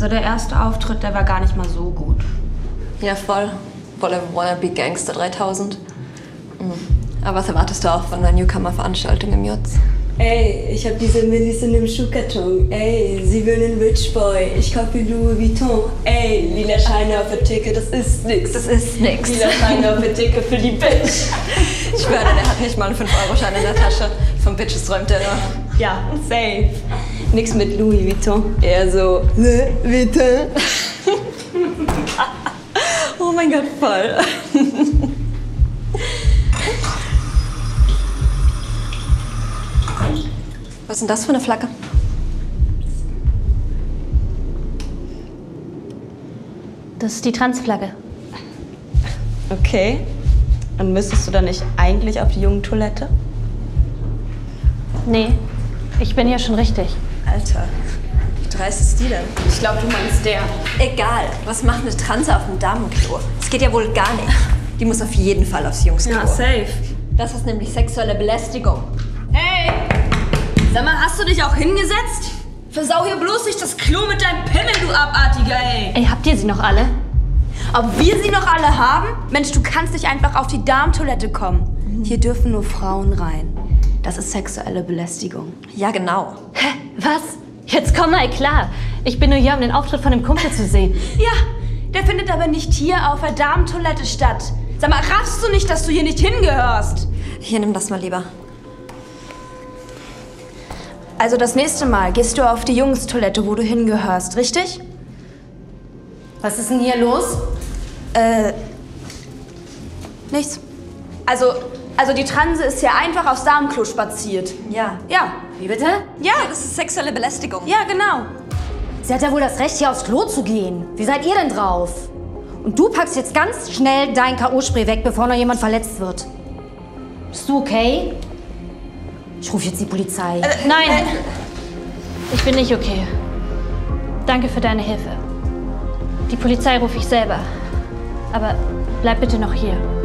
Also der erste Auftritt, der war gar nicht mal so gut. Ja, voll. Voller Wannabe Gangster 3000. Aber was erwartest du auch von einer Newcomer-Veranstaltung im Jutz? Ey, ich hab diese Millis in dem Schuhkarton. Ey, sie will einen Rich Boy. Ich kaufe Louis Vuitton. Ey, lila Scheine auf der Theke, das ist nix. Das ist nix. Lila Scheine auf der Theke für die Bitch. Ich schwöre, der hat nicht mal einen 5-Euro-Schein in der Tasche. Von Bitches träumt er nur. Ja, safe. Nix mit Louis Vuitton. Eher so, Le Vuitton. Oh mein Gott, voll. Was ist denn das für eine Flagge? Das ist die Transflagge. Okay. Und müsstest du dann nicht eigentlich auf die Jungentoilette? Nee, ich bin hier schon richtig. Alter, wie dreist ist die denn? Ich glaube, du meinst der. Egal, was macht eine Transe auf dem Damenklo? Das geht ja wohl gar nicht. Die muss auf jeden Fall aufs Jungsklo. Ja, safe. Das ist nämlich sexuelle Belästigung. Hey! Sag mal, hast du dich auch hingesetzt? Versau hier bloß nicht das Klo mit deinem Pimmel, du Abartiger, ey! Ey, habt ihr sie noch alle? Ob wir sie noch alle haben? Mensch, du kannst nicht einfach auf die Damentoilette kommen. Hier dürfen nur Frauen rein. Das ist sexuelle Belästigung. Ja, genau. Hä? Was? Jetzt komm mal klar. Ich bin nur hier, um den Auftritt von dem Kumpel zu sehen. Ja, der findet aber nicht hier auf der Damentoilette statt. Sag mal, raffst du nicht, dass du hier nicht hingehörst? Hier, nimm das mal lieber. Also das nächste Mal gehst du auf die Jungstoilette, wo du hingehörst, richtig? Was ist denn hier los? Nichts. Also die Transe ist ja einfach aufs Damenklo spaziert. Ja. Ja. Wie bitte? Ja, Das ist sexuelle Belästigung. ja, genau. Sie hat ja wohl das Recht, hier aufs Klo zu gehen. Wie seid ihr denn drauf? Und du packst jetzt ganz schnell dein K.O.-Spray weg, bevor noch jemand verletzt wird. Bist du okay? Ich rufe jetzt die Polizei. Nein, ich bin nicht okay. Danke für deine Hilfe. Die Polizei rufe ich selber. Aber bleib bitte noch hier.